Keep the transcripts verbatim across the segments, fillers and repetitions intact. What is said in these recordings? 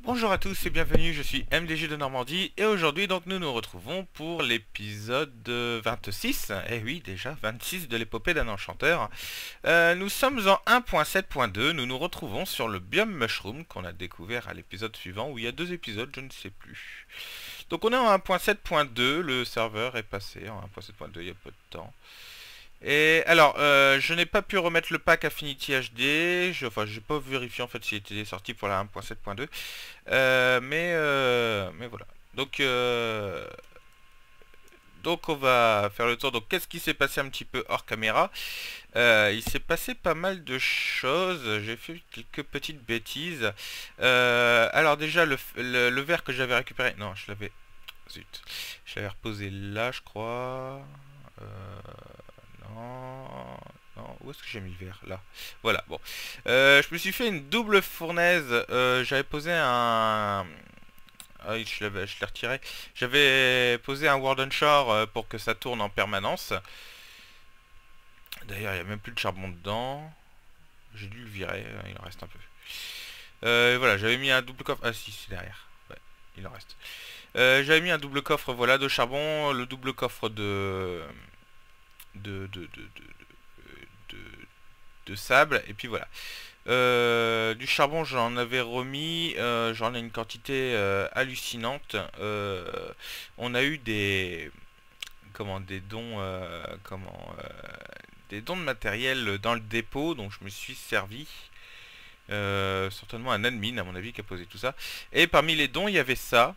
Bonjour à tous et bienvenue, je suis M D G de Normandie et aujourd'hui donc nous nous retrouvons pour l'épisode vingt-six, et oui déjà vingt-six de l'épopée d'un enchanteur. Euh, nous sommes en un point sept point deux, nous nous retrouvons sur le biome mushroom qu'on a découvert à l'épisode suivant où il y a deux épisodes, je ne sais plus. Donc on est en un point sept point deux, le serveur est passé en un point sept point deux il y a peu de temps. Et alors, euh, je n'ai pas pu remettre le pack Affinity H D, je, enfin j'ai pas vérifié en fait s'il était sorti pour la un point sept point deux, euh, mais, euh, mais voilà. Donc, euh, donc on va faire le tour. Donc qu'est-ce qui s'est passé un petit peu hors caméra? euh, Il s'est passé pas mal de choses, j'ai fait quelques petites bêtises. Euh, alors déjà, le, le, le verre que j'avais récupéré, non je l'avais, zut, je l'avais reposé là je crois. Euh, non, non, où est-ce que j'ai mis le verre? Là. Voilà, bon. Euh, je me suis fait une double fournaise. Euh, j'avais posé un... Ah oui, je l'avais, je l'ai retiré. J'avais posé un Warden Shore euh, pour que ça tourne en permanence. D'ailleurs, il n'y a même plus de charbon dedans. J'ai dû le virer, euh, il en reste un peu. Euh, voilà, j'avais mis un double coffre... Ah si, c'est derrière. Ouais, il en reste. Euh, j'avais mis un double coffre, voilà, de charbon. Le double coffre de... De... De... De... De... de, de sable. Et puis voilà. Euh, du charbon j'en avais remis, euh, j'en ai une quantité euh, hallucinante. Euh, on a eu des comment des dons euh, comment euh, des dons de matériel dans le dépôt, donc je me suis servi. Euh, certainement un admin à mon avis qui a posé tout ça. Et parmi les dons il y avait ça.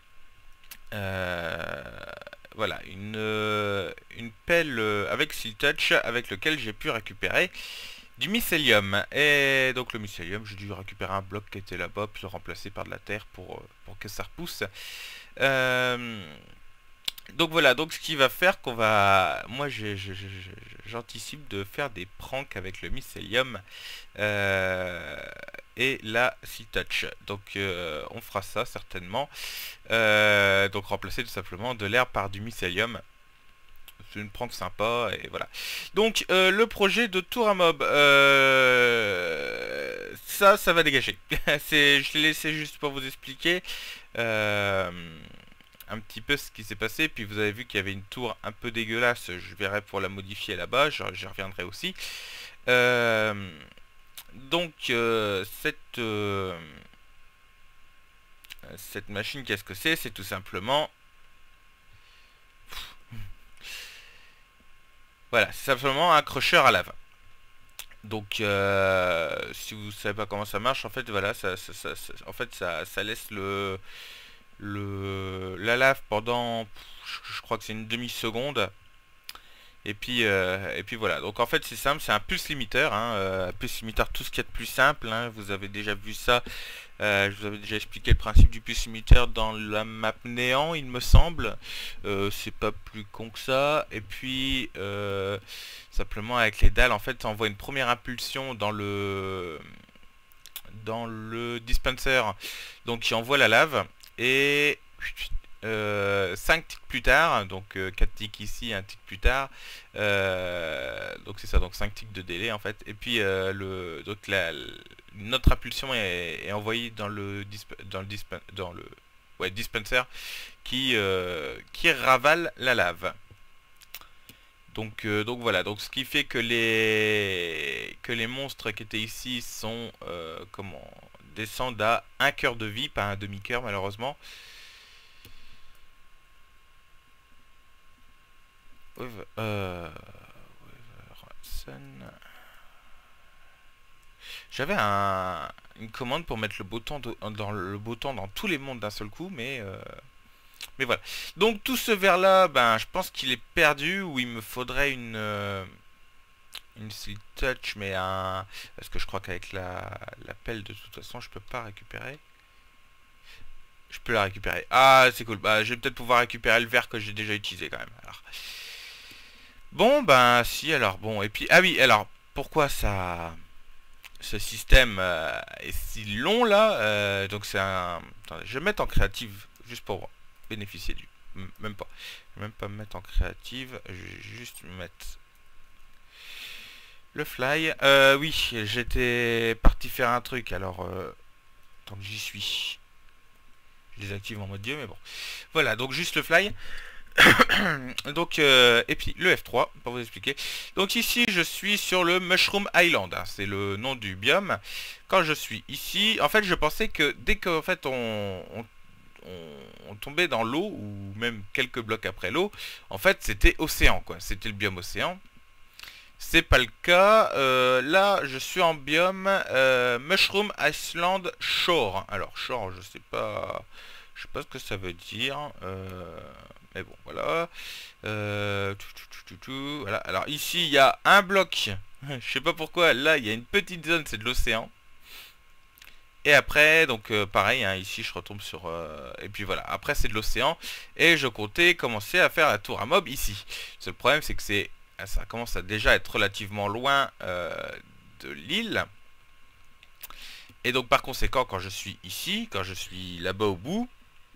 Euh, voilà, une, euh, une pelle euh, avec Seal Touch avec lequel j'ai pu récupérer du mycélium. Et donc le mycélium, j'ai dû récupérer un bloc qui était là-bas, puis le remplacer par de la terre pour, pour que ça repousse. Euh, donc voilà, donc ce qui va faire qu'on va... Moi j'anticipe de faire des pranks avec le mycélium euh, et la Seal Touch. Donc euh, on fera ça certainement. Euh, donc remplacer tout simplement de l'air par du mycélium. C'est une prank sympa et voilà. Donc euh, le projet de tour à mob, euh, ça, ça va dégager. C'est, je l'ai laissé juste pour vous expliquer euh, un petit peu ce qui s'est passé. Puis vous avez vu qu'il y avait une tour un peu dégueulasse. Je verrai pour la modifier là-bas. J'y reviendrai aussi. Euh, donc euh, cette euh, cette machine, qu'est-ce que c'est? C'est tout simplement... Voilà, c'est simplement un crocheur à lave. Donc, euh, si vous savez pas comment ça marche, en fait, voilà, ça, ça, ça, ça- en fait, ça, ça laisse le, le, la lave pendant, je, je crois que c'est une demi-seconde. Et puis, euh, et puis voilà. Donc en fait, c'est simple, c'est un pulse limiteur, hein, euh, pulse limiteur, tout ce qu'il y a de plus simple. Hein, vous avez déjà vu ça. Euh, je vous avais déjà expliqué le principe du pulse limiteur dans la map néant, il me semble. Euh, c'est pas plus con que ça. Et puis, euh, simplement avec les dalles, en fait, ça envoie une première impulsion dans le dans le dispenser, donc qui envoie la lave. Et euh, cinq ticks plus tard, donc euh, quatre ticks ici, un tick plus tard, euh, donc c'est ça, donc cinq ticks de délai en fait. Et puis euh, le, donc la, notre impulsion est, est envoyée dans le disp, dans le disp, dans le ouais, dispenser qui euh, qui ravale la lave. Donc, euh, donc voilà, donc ce qui fait que les que les monstres qui étaient ici sont euh, comment descendent à un cœur de vie, pas un demi-cœur malheureusement. Euh, J'avais un, une commande pour mettre le beau temps de, dans le beau temps dans tous les mondes d'un seul coup, mais euh, mais voilà. Donc tout ce verre là, ben je pense qu'il est perdu, ou il me faudrait une euh, une Seal Touch, mais un, parce que je crois qu'avec la, la pelle de toute façon je peux pas récupérer. Je peux la récupérer. Ah c'est cool. Bah je vais peut-être pouvoir récupérer le verre que j'ai déjà utilisé quand même. Alors. Bon ben si, alors bon, et puis ah oui, alors pourquoi ça ce système euh, est si long là, euh, donc c'est un... Attendez, je vais mettre en créative juste pour bénéficier du... M même pas. Je vais même pas me mettre en créative, je vais juste me mettre le fly. Euh, oui, j'étais parti faire un truc, alors euh, tant que j'y suis. Je les active en mode dieu, mais bon. Voilà, donc juste le fly. Donc, euh, et puis le F trois, pour vous expliquer. Donc ici, je suis sur le Mushroom Island, hein, c'est le nom du biome. Quand je suis ici, en fait, je pensais que dès qu'en fait on, on, on, on tombait dans l'eau, ou même quelques blocs après l'eau, en fait, c'était océan, quoi. C'était le biome océan. C'est pas le cas. Euh, là, je suis en biome euh, Mushroom Island Shore. Alors, shore, je sais pas... Je sais pas ce que ça veut dire. Euh, mais bon, voilà. Euh, tout, tout, tout, tout, tout, voilà. Alors ici, il y a un bloc. Je sais pas pourquoi. Là, il y a une petite zone, c'est de l'océan. Et après, donc euh, pareil, hein, ici, je retombe sur... Euh, et puis voilà. Après, c'est de l'océan. Et je comptais commencer à faire la tour à mob ici. Le problème, c'est que c'est... ça commence à déjà être relativement loin euh, de l'île. Et donc, par conséquent, quand je suis ici, quand je suis là-bas au bout...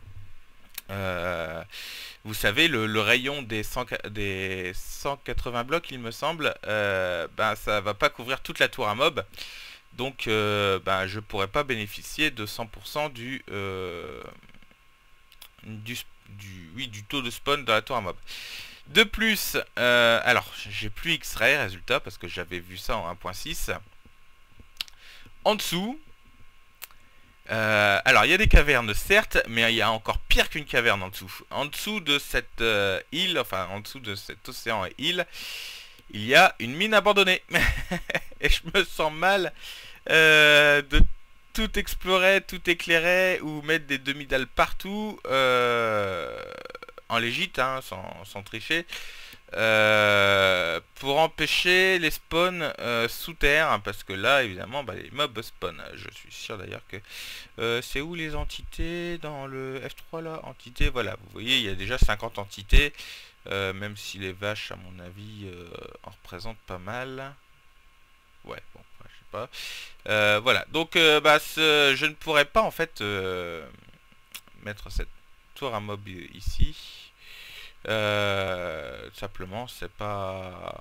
Euh, vous savez, le, le rayon des, cent, des cent quatre-vingts blocs, il me semble, euh, ben, ça va pas couvrir toute la tour à mob. Donc, euh, ben, je pourrais pas bénéficier de cent pour cent du, euh, du, du, oui, du taux de spawn dans la tour à mob. De plus, euh, alors, j'ai plus X-ray, résultat, parce que j'avais vu ça en un point six. En dessous... Euh, alors il y a des cavernes certes, mais il y a encore pire qu'une caverne en dessous. En dessous de cette euh, île, enfin en dessous de cet océan et île, il y a une mine abandonnée. Et je me sens mal euh, de tout explorer, tout éclairer ou mettre des demi-dalles partout euh, en légite, hein, sans, sans tricher. Euh, pour empêcher les spawns euh, sous terre, hein, parce que là évidemment bah, les mobs spawn. Je suis sûr d'ailleurs que euh, c'est où les entités dans le F trois là, entités, voilà, vous voyez il y a déjà cinquante entités, euh, même si les vaches à mon avis euh, en représentent pas mal. Ouais, bon, je sais pas. Euh, voilà, donc euh, bah, ce, je ne pourrais pas en fait euh, mettre cette tour à mob ici. Euh, simplement, c'est pas...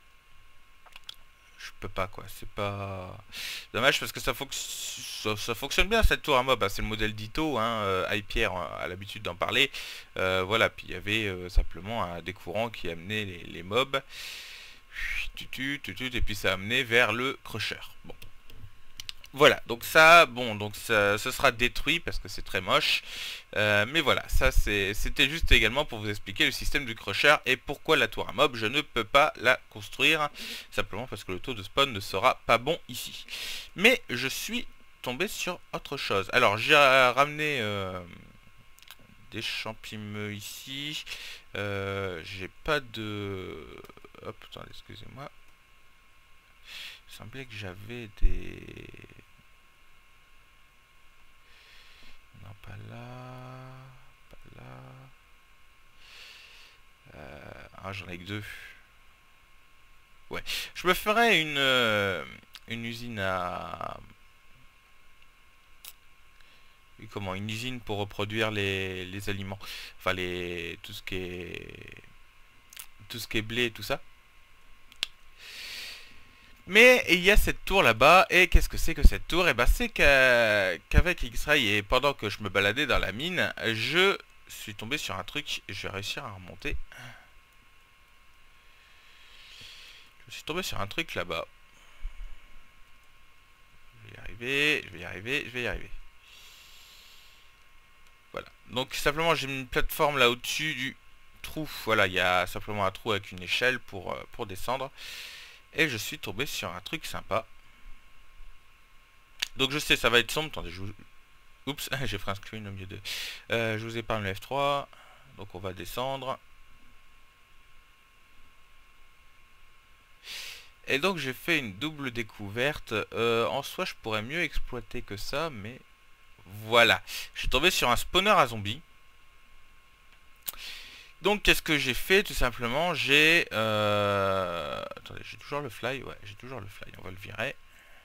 Je peux pas, quoi. C'est pas... Dommage, parce que ça, fonc... ça, ça fonctionne bien, cette tour à mob. Hein. C'est le modèle d'Ito, hein. Euh, iPierre a l'habitude d'en parler. Euh, voilà, puis il y avait euh, simplement un des courants qui amenait les, les mobs. Tutut, tutut, et puis ça amenait vers le crusher. Bon. Voilà, donc ça, bon, donc ça, ce sera détruit parce que c'est très moche. Euh, mais voilà, ça c'était juste également pour vous expliquer le système du crusher et pourquoi la tour à mob, je ne peux pas la construire. Simplement parce que le taux de spawn ne sera pas bon ici. Mais je suis tombé sur autre chose. Alors, j'ai ramené euh, des champignons ici. Euh, j'ai pas de... Hop, attendez, excusez-moi. Il semblait que j'avais des... Non, pas là. Pas là. Euh... Ah, j'en ai que deux. Ouais. Je me ferais une, euh, une usine à... Oui, comment? Une usine pour reproduire les, les aliments. Enfin, les... tout ce qui est... Tout ce qui est blé et tout ça. Mais il y a cette tour là-bas, et qu'est-ce que c'est que cette tour? Et bah c'est qu'avec X-Ray, et pendant que je me baladais dans la mine, je suis tombé sur un truc, et je vais réussir à remonter. Je suis tombé sur un truc là-bas. Je vais y arriver, je vais y arriver, je vais y arriver. Voilà. Donc simplement j'ai mis une plateforme là au-dessus du trou. Voilà, il y a simplement un trou avec une échelle pour, pour descendre. Et je suis tombé sur un truc sympa. Donc je sais, ça va être sombre. Attendez, je vous... Oups, j'ai fait un screen au milieu de... Euh, je vous épargne le F trois. Donc on va descendre. Et donc j'ai fait une double découverte. Euh, en soi, je pourrais mieux exploiter que ça, mais... Voilà. Je suis tombé sur un spawner à zombies. Donc qu'est-ce que j'ai fait? Tout simplement, j'ai... Euh... Attendez, j'ai toujours le fly. Ouais, j'ai toujours le fly. On va le virer.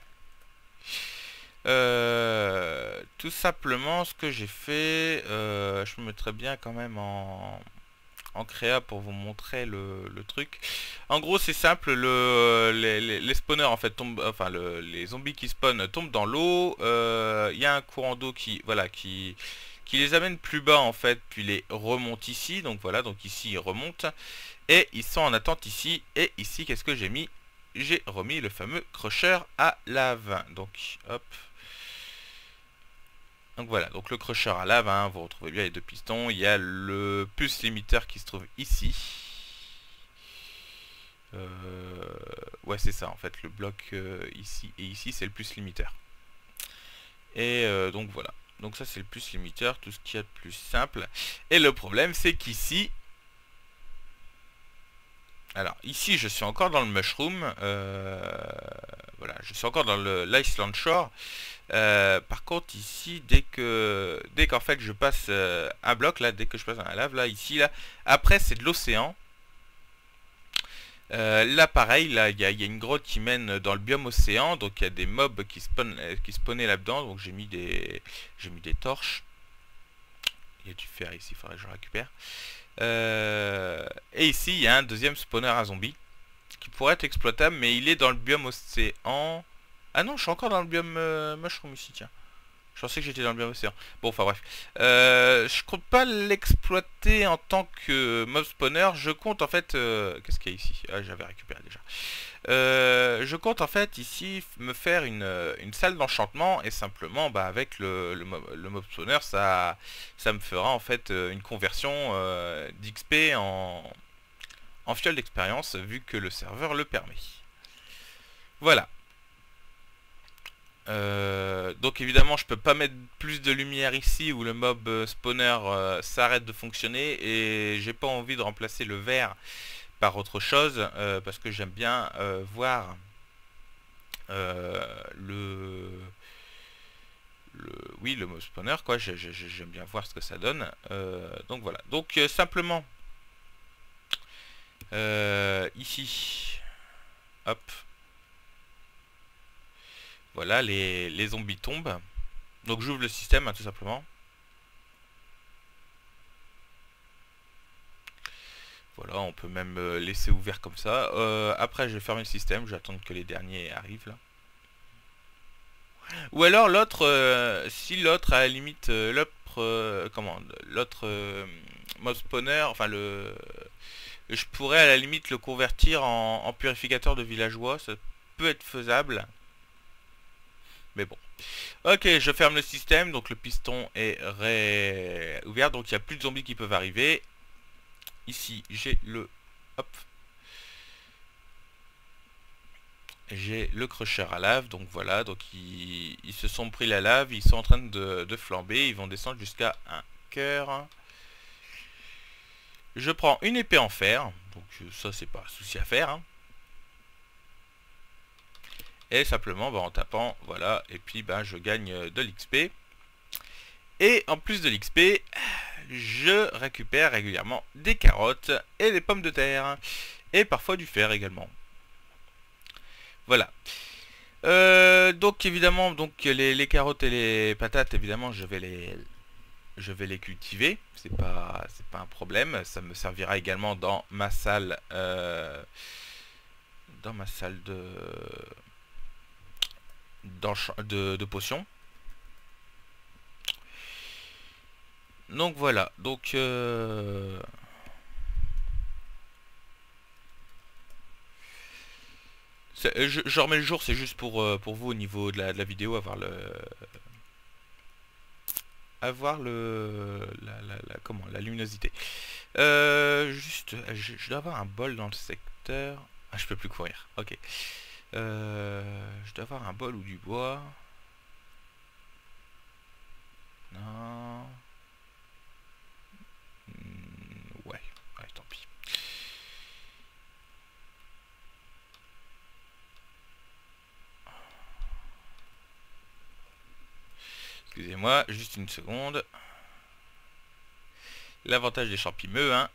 Euh... Tout simplement, ce que j'ai fait... Euh... Je me mettrais bien quand même en... en créa pour vous montrer le, le truc. En gros, c'est simple. Le... Les, les, les spawners, en fait, tombent... Enfin, le... les zombies qui spawnent tombent dans l'eau. Il euh... y a un courant d'eau qui... Voilà, qui... qui les amène plus bas en fait, puis les remonte ici. Donc voilà, donc ici ils remontent. Et ils sont en attente ici. Et ici, qu'est-ce que j'ai mis? J'ai remis le fameux crusher à lave. Donc hop. Donc voilà, donc le crusher à lave, hein, vous retrouvez bien les deux pistons. Il y a le pulse limiteur qui se trouve ici. Euh, ouais, c'est ça en fait, le bloc euh, ici et ici, c'est le pulse limiteur. Et euh, donc voilà, donc ça c'est le pulse limiteur, tout ce qu'il y a de plus simple. Et le problème, c'est qu'ici, alors ici je suis encore dans le mushroom, euh, voilà, je suis encore dans le l'Iceland Shore. Euh, par contre ici, dès que dès qu'en fait je passe euh, un bloc là, dès que je passe dans la lave là, ici là, après c'est de l'océan. Euh, là pareil, là il y, y a une grotte qui mène dans le biome océan, donc il y a des mobs qui spawn, qui spawnaient là-dedans, donc j'ai mis des j'ai mis des torches. Il y a du fer ici, il faudrait que je récupère. Euh, et ici il y a un deuxième spawner à zombies qui pourrait être exploitable, mais il est dans le biome océan. Ah non, je suis encore dans le biome euh, mushroom ici, tiens. Je pensais que j'étais dans le biome océan. Bon, enfin bref. Euh, je compte pas l'exploiter en tant que mob spawner. Je compte en fait... Euh, Qu'est-ce qu'il y a ici? Ah, j'avais récupéré déjà. Euh, je compte en fait ici me faire une, une salle d'enchantement. Et simplement, bah, avec le, le, mob, le mob spawner, ça, ça me fera en fait une conversion euh, d'X P en, en fiole d'expérience, vu que le serveur le permet. Voilà. Euh, donc évidemment je peux pas mettre plus de lumière ici où le mob spawner euh, s'arrête de fonctionner, et j'ai pas envie de remplacer le vert par autre chose euh, parce que j'aime bien euh, voir euh, le, le oui le mob spawner quoi, j'aime bien voir ce que ça donne. Euh, donc voilà, donc euh, simplement euh, ici hop. Voilà, les, les zombies tombent. Donc j'ouvre le système, hein, tout simplement. Voilà, on peut même euh, laisser ouvert comme ça. Euh, après, je vais fermer le système, j'attends que les derniers arrivent là. Ou alors l'autre, euh, si l'autre à la limite, euh, l'autre, euh, comment, l'autre euh, mob spawner, enfin le, je pourrais à la limite le convertir en, en purificateur de villageois, ça peut être faisable. Mais bon. Ok, je ferme le système, donc le piston est réouvert, donc il n'y a plus de zombies qui peuvent arriver. Ici, j'ai le... Hop. J'ai le crusher à lave, donc voilà, donc ils, ils se sont pris la lave, ils sont en train de, de flamber, ils vont descendre jusqu'à un cœur. Je prends une épée en fer, donc ça c'est pas un souci à faire, hein. Et simplement bah, en tapant, voilà, et puis bah, je gagne de l'X P. Et en plus de l'X P, je récupère régulièrement des carottes et des pommes de terre. Et parfois du fer également. Voilà. Euh, donc évidemment, donc les, les carottes et les patates, évidemment, je vais les, je vais les cultiver. C'est pas, c'est pas un problème. Ça me servira également dans ma salle, euh, dans ma salle de De, de potions. Donc voilà, donc euh... je, je remets le jour, c'est juste pour, euh, pour vous au niveau de la, de la vidéo, avoir le avoir le la, la, la comment la luminosité. Euh, juste, je, je dois avoir un bol dans le secteur. Ah, je peux plus courir. Ok. Euh, je dois avoir un bol ou du bois. Non. Hmm, ouais. Ouais, tant pis. Excusez-moi, juste une seconde. L'avantage des champignons, hein.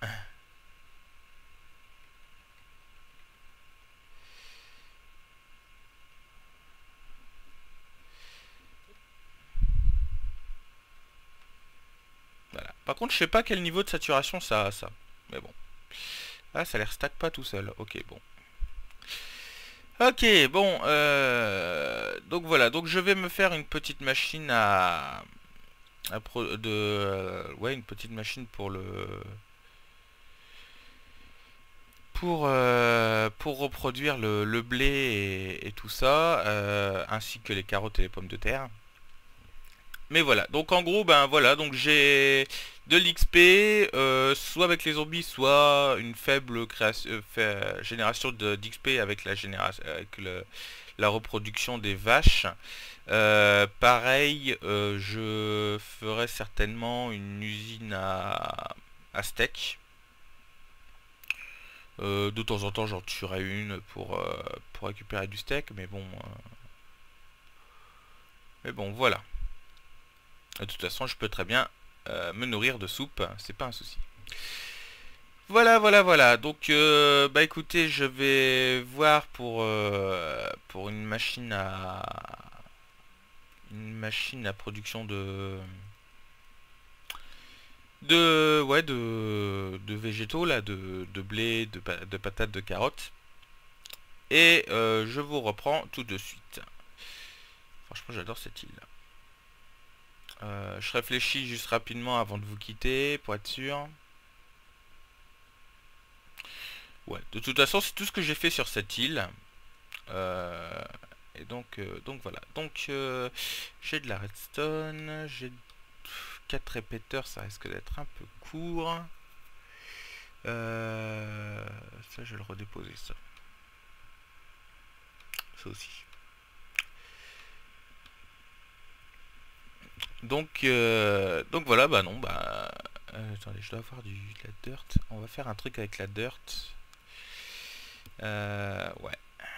Voilà. Par contre, je sais pas quel niveau de saturation ça a, ça. Mais bon. Ah, ça a l'air stack pas tout seul. Ok, bon. Ok, bon. Euh... Donc voilà. Donc je vais me faire une petite machine à... à pro de euh, ouais, une petite machine pour le pour euh, pour reproduire le, le blé et, et tout ça, euh, ainsi que les carottes et les pommes de terre. Mais voilà, donc en gros, ben voilà, donc j'ai de l'X P, euh, soit avec les zombies, soit une faible création, euh, fait- génération de d'X P avec la génération, avec le, la reproduction des vaches. Euh, pareil, euh, je ferai certainement une usine à, à steak. Euh, de temps en temps, j'en tuerai une pour, euh, pour récupérer du steak, mais bon, euh, mais bon, voilà. De toute façon, je peux très bien euh, me nourrir de soupe, c'est pas un souci. Voilà, voilà, voilà. Donc, euh, bah écoutez, je vais voir pour euh, pour une machine à une machine à production de de ouais de de végétaux là, de de blé, de, pa- de patates, de carottes. Et euh, je vous reprends tout de suite. Franchement, j'adore cette île. Euh, je réfléchis juste rapidement avant de vous quitter pour être sûr. Ouais, de toute façon, c'est tout ce que j'ai fait sur cette île. Euh, et donc, euh, donc voilà. Donc, euh, j'ai de la redstone, j'ai quatre répéteurs, ça risque d'être un peu court. Euh, ça, je vais le redéposer, ça. Ça aussi. Donc, euh, donc voilà, bah non, bah... euh, attendez, je dois avoir du, de la dirt. On va faire un truc avec la dirt. Euh, ouais.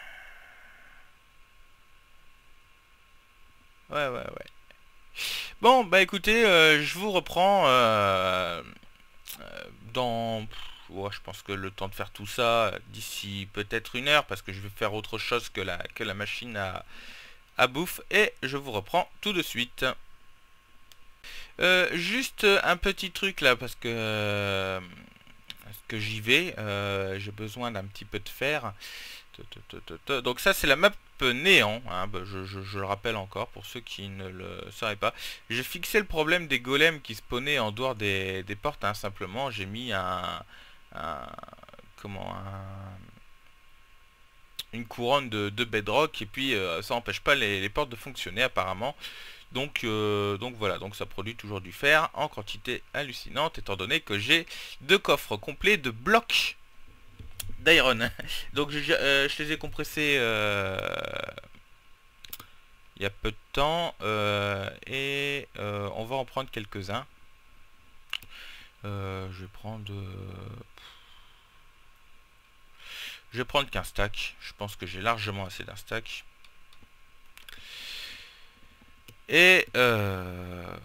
Ouais, ouais, ouais. Bon, bah écoutez, euh, je vous reprends euh, euh, dans... Ouais, je pense que le temps de faire tout ça, euh, d'ici peut-être une heure, parce que je vais faire autre chose que la, que la machine à, à bouffe, et je vous reprends tout de suite. Euh, juste un petit truc là, parce que, euh, parce que j'y vais, euh, j'ai besoin d'un petit peu de fer. Donc ça c'est la map néant, hein, bah, je, je- je le rappelle encore pour ceux qui ne le sauraient pas. J'ai fixé le problème des golems qui spawnaient en dehors des, des portes, hein, simplement j'ai mis un, un- comment un- une couronne de, de bedrock et puis euh, ça n'empêche pas les, les portes de fonctionner apparemment. Donc, euh, donc voilà, donc ça produit toujours du fer en quantité hallucinante étant donné que j'ai deux coffres complets de blocs d'iron. Donc je, euh, je les ai compressés euh, il y a peu de temps euh, et euh, on va en prendre quelques-uns. Euh, je vais prendre euh, je vais prendre qu'un stack. Je pense que j'ai largement assez d'un stack. Et euh,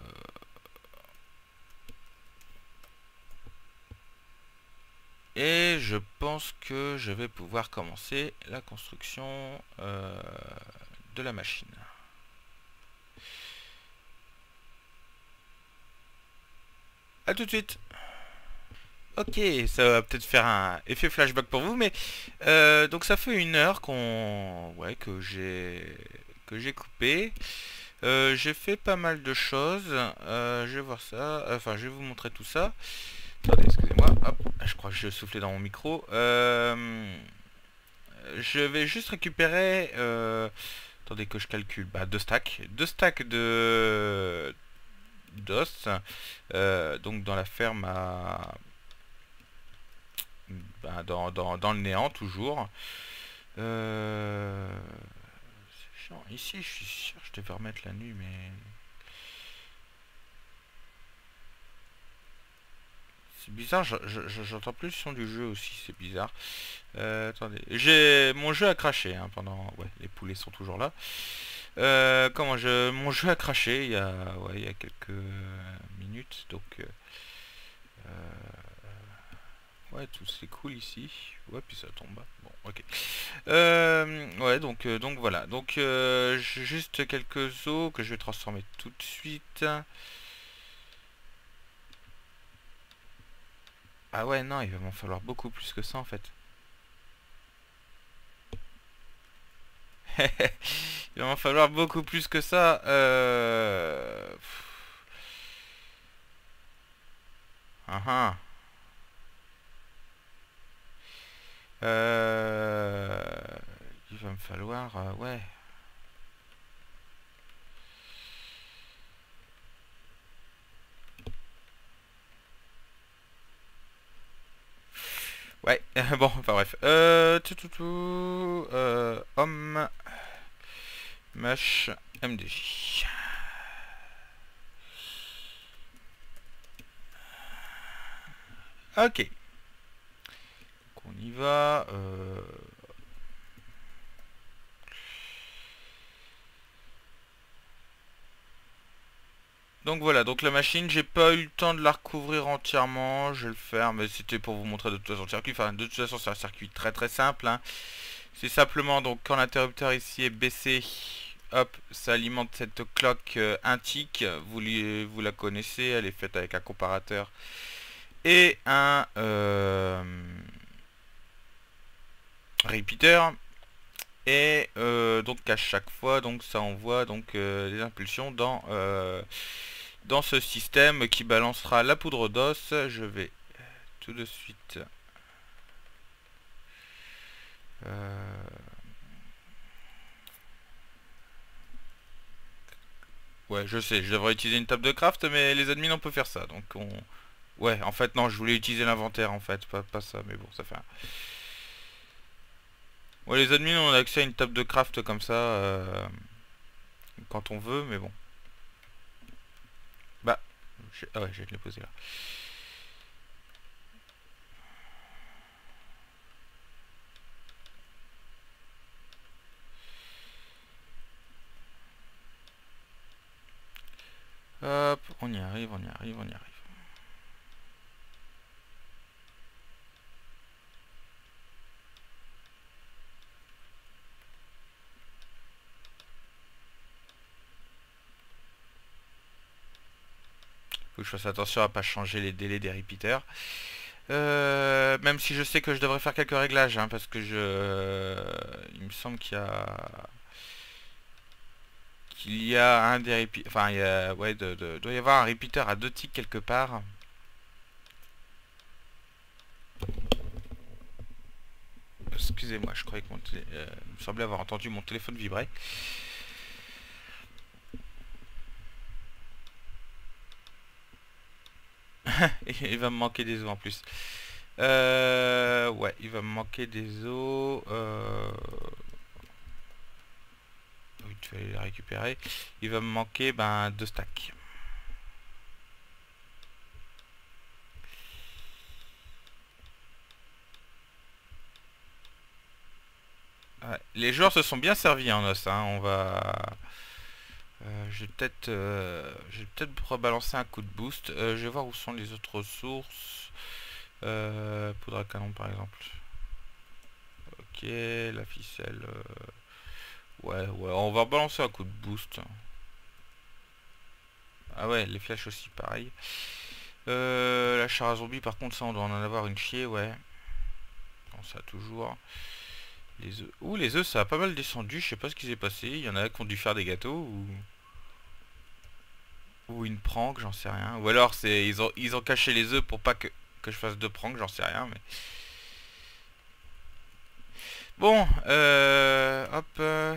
et je pense que je vais pouvoir commencer la construction euh, de la machine. A tout de suite. Ok, ça va peut-être faire un effet flashback pour vous, mais euh, donc ça fait une heure qu'on, ouais, que j'ai que j'ai coupé. Euh, j'ai fait pas mal de choses. Euh, je vais voir ça. Enfin, je vais vous montrer tout ça. Attendez, excusez-moi. Hop, je crois que je soufflais dans mon micro. Euh, je vais juste récupérer. Euh, attendez que je calcule. Bah, deux stacks, deux stacks de d'os. Euh, donc dans la ferme à bah, dans, dans, dans le néant toujours. Euh... C'est chiant. Ici, je suis sûr que je devais remettre la nuit, mais... C'est bizarre, j'entends plus le son du jeu aussi, c'est bizarre. Euh, attendez, j'ai mon jeu a craché hein, pendant... Ouais, les poulets sont toujours là. Euh, comment je... Mon jeu a craché il y a, ouais, il y a quelques minutes, donc... Euh, ouais, tout c'est cool ici. Ouais, puis ça tombe. Bon, ok. Euh, ouais, donc, euh, donc voilà. Donc, euh, juste quelques os que je vais transformer tout de suite. Ah ouais, non, il va m'en falloir beaucoup plus que ça en fait. Il va m'en falloir beaucoup plus que ça. Euh... Ah ah. Euh... Il va me falloir... euh, ouais. Ouais, bon, enfin bref. Euh... Tout, tout, tout, euh... Homme... Mesh... M D J. Ok. Donc on y va. Euh... Donc voilà, donc la machine, j'ai pas eu le temps de la recouvrir entièrement, je vais le faire, mais c'était pour vous montrer de toute façon le circuit. Enfin, de toute façon, c'est un circuit très très simple, hein. C'est simplement, donc quand l'interrupteur ici est baissé, hop, ça alimente cette cloque euh, un tick, vous, lui, vous la connaissez, elle est faite avec un comparateur et un euh, repeater. Et euh, donc à chaque fois, donc ça envoie donc euh, des impulsions dans... Euh, dans ce système qui balancera la poudre d'os. Je vais tout de suite euh... ouais, je sais, je devrais utiliser une table de craft, mais les admins on peut faire ça, donc on... ouais, en fait non, je voulais utiliser l'inventaire en fait, pas, pas ça, mais bon, ça fait un... ouais, les admins on a accès à une table de craft comme ça euh... quand on veut, mais bon, bah ah ouais, je vais te les poser là. Hop, on y arrive, on y arrive, on y arrive. Faut que je fasse attention à pas changer les délais des repeaters. Euh, même si je sais que je devrais faire quelques réglages, hein, parce que je... il me semble qu'il y a... qu'il y a un des repeaters... Enfin, il y a... ouais, de, de... doit y avoir un repeater à deux ticks quelque part. Excusez-moi, je croyais que mon télé... euh, il me semblait avoir entendu mon téléphone vibrer. Il va me manquer des os en plus. Euh... Ouais, il va me manquer des os. Euh... Oui, tu vas les récupérer. Il va me manquer ben, deux stacks. Ouais. Les joueurs se sont bien servis en os, hein. On va... Euh, je vais peut-être euh, je vais peut-être rebalancer un coup de boost. Euh, je vais voir où sont les autres ressources. Euh, poudre à canon par exemple. Ok, la ficelle. Euh, ouais, ouais, on va rebalancer un coup de boost. Ah ouais, les flèches aussi, pareil. Euh, la char à zombie, par contre, ça, on doit en avoir une chier, ouais. Bon, ça toujours. Les œufs. Ouh, les œufs, ça a pas mal descendu. Je sais pas ce qui s'est passé. Il y en a qui ont dû faire des gâteaux ou... ou une prank, j'en sais rien. Ou alors c'est ils ont ils ont caché les œufs pour pas que, que je fasse deux pranks, j'en sais rien. Mais bon, euh, hop. Euh...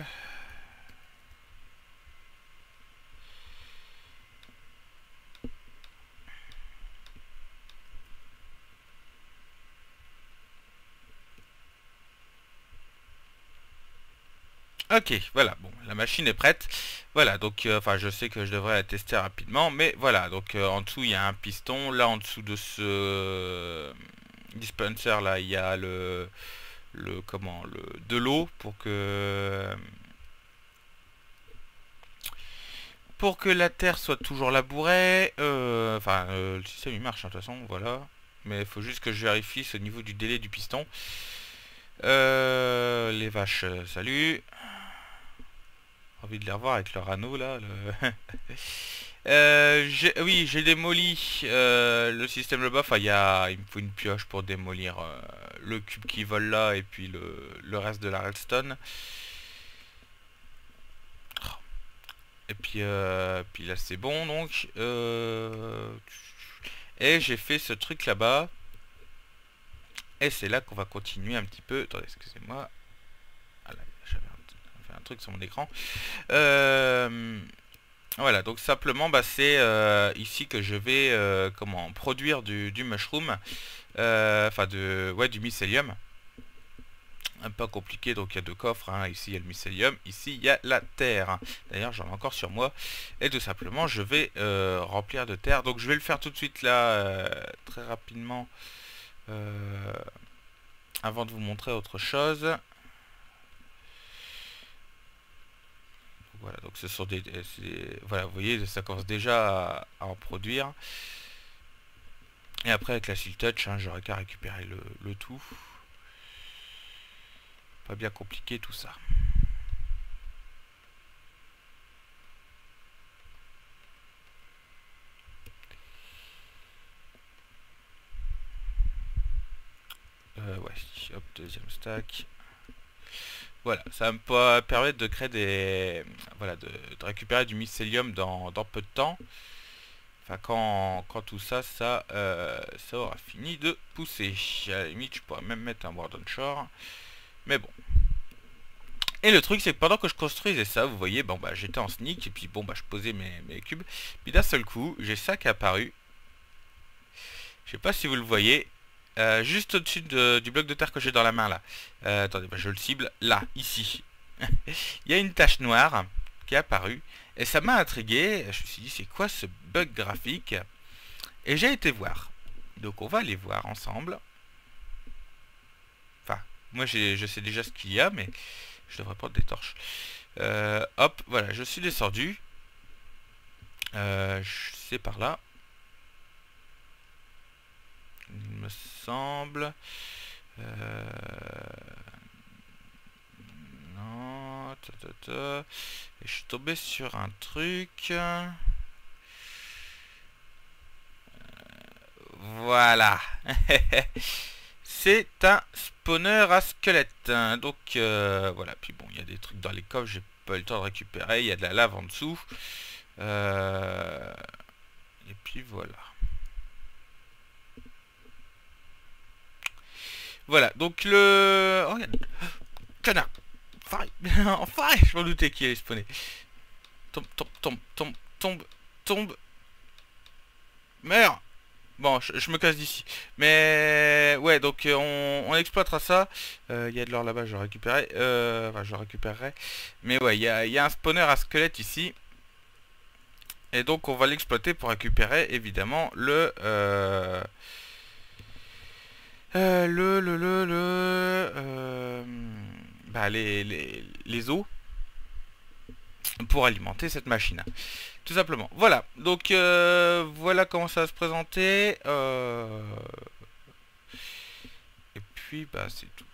Ok, voilà, bon, la machine est prête. Voilà, donc, euh, enfin, je sais que je devrais la tester rapidement, mais voilà, donc euh, en dessous, il y a un piston. Là, en dessous de ce euh, dispenser, là, il y a le, le, comment, le, de l'eau pour que, pour que la terre soit toujours labourée. Euh, enfin, euh, le système, il marche, hein, de toute façon, voilà. Mais il faut juste que je vérifie ce niveau du délai du piston. Euh, les vaches, euh, salut. Envie de les revoir avec leur anneau là. Le... euh, oui, j'ai démoli euh, le système là-bas. Enfin, y a, il me faut une pioche pour démolir euh, le cube qui vole là et puis le, le reste de la redstone. Et puis, euh, puis là c'est bon donc. Euh, Et j'ai fait ce truc là-bas. Et c'est là qu'on va continuer un petit peu. Attendez, excusez-moi. Ah là, j'avais un, un truc sur mon écran. Euh, voilà, donc simplement, bah, c'est euh, ici que je vais euh, comment produire du, du mushroom. Euh, enfin, de, ouais, du mycélium. Un peu compliqué, donc il y a deux coffres, hein. Ici il y a le mycélium, ici il y a la terre. D'ailleurs j'en ai encore sur moi. Et tout simplement je vais euh, remplir de terre. Donc je vais le faire tout de suite là, euh, très rapidement, euh, avant de vous montrer autre chose. Voilà, donc ce sont des... Voilà, vous voyez, ça commence déjà à, à en produire. Et après avec la Seal Touch, hein, j'aurai qu'à récupérer le, le tout. Pas bien compliqué tout ça. Euh, ouais, hop, deuxième stack. Voilà, ça va me permettre de créer des... Voilà, de, de récupérer du mycélium dans, dans peu de temps. Enfin, quand, quand tout ça, ça, euh, ça aura fini de pousser. À la limite, je pourrais même mettre un board onshore. Mais bon. Et le truc, c'est que pendant que je construisais ça, vous voyez, bon bah j'étais en sneak, et puis bon bah je posais mes, mes cubes. Puis d'un seul coup, j'ai ça qui est apparu. Je sais pas si vous le voyez. Euh, juste au-dessus de, du bloc de terre que j'ai dans la main là. Euh, attendez, bah, je le cible là, ici. Il y a une tache noire qui est apparue. Et ça m'a intrigué. Je me suis dit, c'est quoi ce bug graphique? Et j'ai été voir. Donc on va aller voir ensemble. Enfin, moi je sais déjà ce qu'il y a, mais je devrais prendre des torches. Euh, hop, voilà, je suis descendu. Euh, c'est par là. Il me semble. Euh... Non. Ta, ta, ta. Et je suis tombé sur un truc. Euh... Voilà. C'est un spawner à squelette. Donc euh, voilà. Puis bon, il y a des trucs dans les coffres. J'ai pas eu le temps de récupérer. Il y a de la lave en dessous. Euh... Et puis voilà. Voilà, donc le... Oh, regarde. Connard. Enfin, enfin, je m'en doutais qu'il allait spawner. Tombe, tombe, tombe, tombe, tombe, tombe. Meurs. Bon, je, je me casse d'ici. Mais ouais, donc on, on exploitera ça. Il euh, y a de l'or là-bas, je récupérerai. Euh, enfin, je récupérerai. Mais ouais, il y a, y a un spawner à squelette ici. Et donc on va l'exploiter pour récupérer évidemment le... Euh, Euh, le, le, le, le, euh, bah, les, les, les os pour alimenter cette machine. Tout simplement. Voilà. Donc, euh, voilà comment ça va se présenter. Euh, et puis, bah, c'est tout.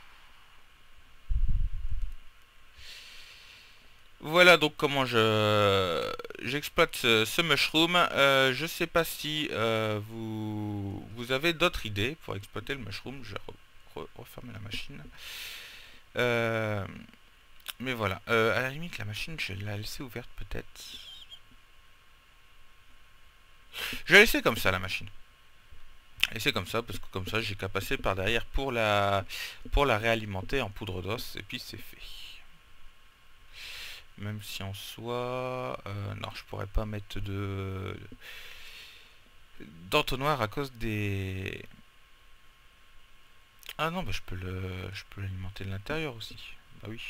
Voilà donc comment je j'exploite ce, ce mushroom. Euh, je sais pas si euh, vous, vous avez d'autres idées pour exploiter le mushroom. Je vais re, re, refermer la machine. Euh, mais voilà. Euh, à la limite, la machine, je vais la laisser ouverte peut-être. Je vais laisser comme ça la machine. Et c'est comme ça, parce que comme ça, j'ai qu'à passer par derrière pour la, pour la réalimenter en poudre d'os. Et puis c'est fait. Même si en soi... Euh, non, je pourrais pas mettre de... d'entonnoir à cause des... Ah non, bah je peux le... je peux l'alimenter de l'intérieur aussi. Bah oui.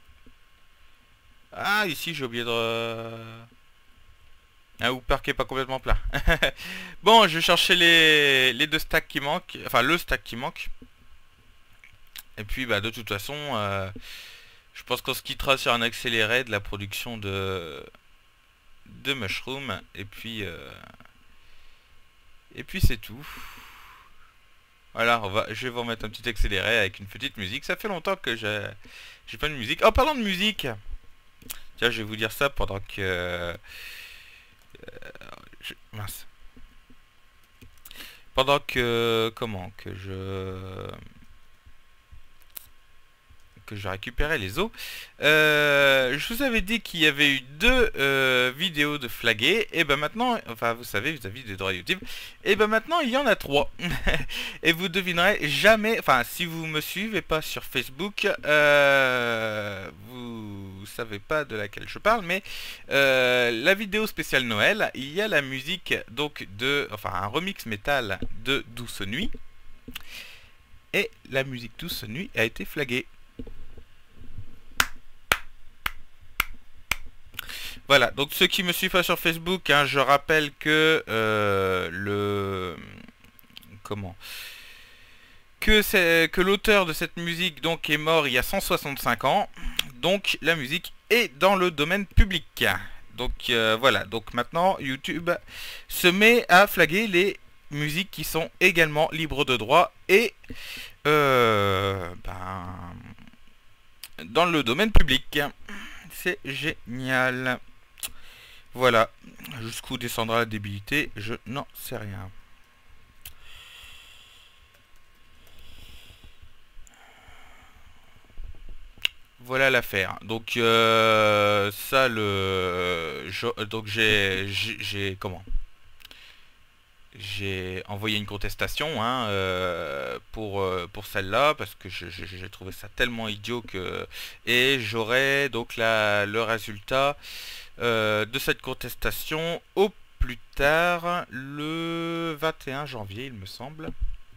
Ah, ici j'ai oublié de... Ah, ou parc est pas complètement plein. Bon, je vais chercher les... les deux stacks qui manquent. Enfin, le stack qui manque. Et puis, bah de toute façon... Euh... Je pense qu'on se quittera sur un accéléré de la production de, de mushroom. Et puis, euh... et puis c'est tout. Voilà, on va, je vais vous remettre un petit accéléré avec une petite musique. Ça fait longtemps que j'ai j'ai pas de musique. Oh, parlant de musique, tiens, je vais vous dire ça pendant que... Euh, je, mince. Pendant que... Comment que je... que je récupérais les os. Euh, je vous avais dit qu'il y avait eu deux euh, vidéos de flagués. Et ben maintenant, enfin vous savez, vis-à-vis des droits YouTube. Et ben maintenant il y en a trois. Et vous devinerez jamais, enfin si vous me suivez pas sur Facebook, euh, vous savez pas de laquelle je parle, mais euh, la vidéo spéciale Noël, il y a la musique donc de, enfin un remix métal de Douce Nuit. Et la musique Douce Nuit a été flaguée. Voilà, donc ceux qui me suivent pas sur Facebook, hein, je rappelle que euh, le... Comment que c'est que l'auteur de cette musique donc est mort il y a cent soixante-cinq ans. Donc la musique est dans le domaine public. Donc euh, voilà, donc maintenant YouTube se met à flaguer les musiques qui sont également libres de droit et euh, ben, dans le domaine public. C'est génial. Voilà. Jusqu'où descendra la débilité, je n'en sais rien. Voilà l'affaire. Donc euh, ça le je, donc j'ai j'ai comment j'ai envoyé une contestation hein, euh, pour euh, pour celle-là parce que j'ai trouvé ça tellement idiot que et j'aurai donc la le résultat euh, de cette contestation au plus tard le vingt et un janvier il me semble.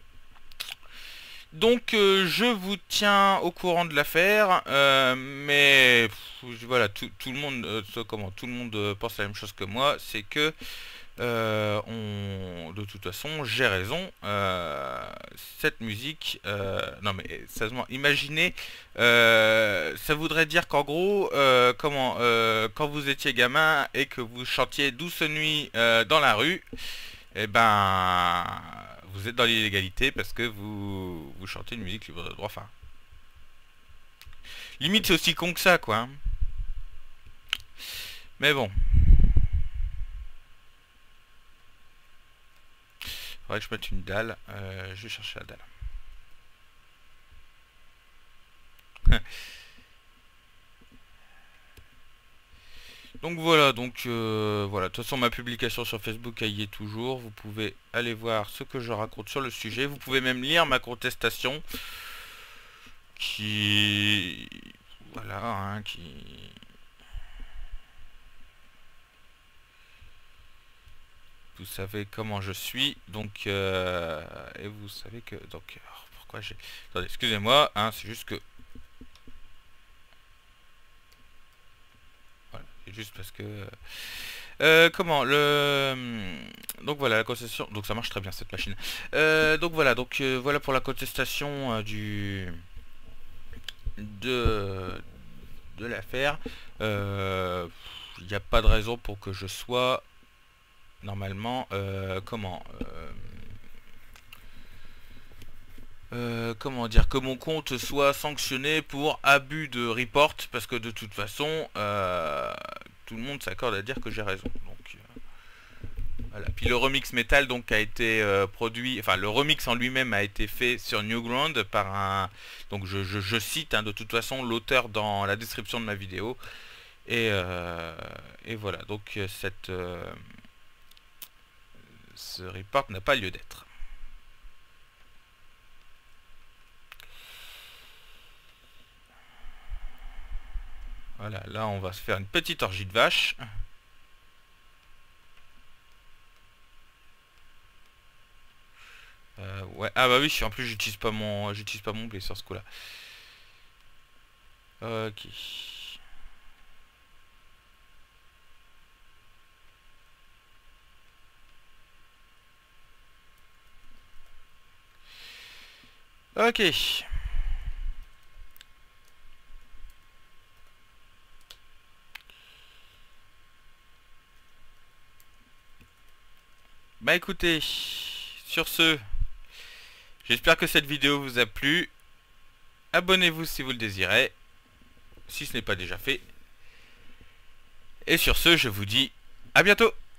Donc euh, je vous tiens au courant de l'affaire, euh, mais pff, voilà, tout, tout le monde, euh, comment, tout le monde euh, pense la même chose que moi, c'est que euh, on, de toute façon, j'ai raison. Euh, cette musique, euh, non mais sérieusement, imaginez, euh, ça voudrait dire qu'en gros, euh, comment, euh, quand vous étiez gamin et que vous chantiez Douce Nuit euh, dans la rue, et eh ben vous êtes dans l'illégalité parce que vous, vous chantez une musique libre de droit. Enfin, limite c'est aussi con que ça quoi. Mais bon. Faudrait que je mette une dalle. Euh, je vais chercher la dalle. Donc voilà, donc euh, voilà, de toute façon ma publication sur Facebook elle y est toujours, vous pouvez aller voir ce que je raconte sur le sujet, vous pouvez même lire ma contestation qui voilà hein, qui vous savez comment je suis, donc euh, et vous savez que donc alors, pourquoi j'ai attendez, excusez-moi, hein, c'est juste que voilà, c'est juste parce que Euh, comment le donc voilà la contestation donc ça marche très bien cette machine euh, donc voilà donc euh, voilà pour la contestation euh, du de de l'affaire il euh, n'y a pas de raison pour que je sois normalement euh, comment euh, euh, comment dire que mon compte soit sanctionné pour abus de report parce que de toute façon euh, tout le monde s'accorde à dire que j'ai raison. Donc euh, voilà. Puis le remix metal donc a été euh, produit, enfin le remix en lui-même a été fait sur Newground par un, donc je, je, je cite hein, de toute façon l'auteur dans la description de ma vidéo et euh, et voilà donc cette euh, ce report n'a pas lieu d'être. Voilà, là on va se faire une petite orgie de vache. Euh, ouais, ah bah oui, en plus j'utilise pas mon j'utilise pas mon blé sur ce coup-là. Ok. Ok. Bah écoutez, sur ce, j'espère que cette vidéo vous a plu. Abonnez-vous si vous le désirez, si ce n'est pas déjà fait. Et sur ce, je vous dis à bientôt.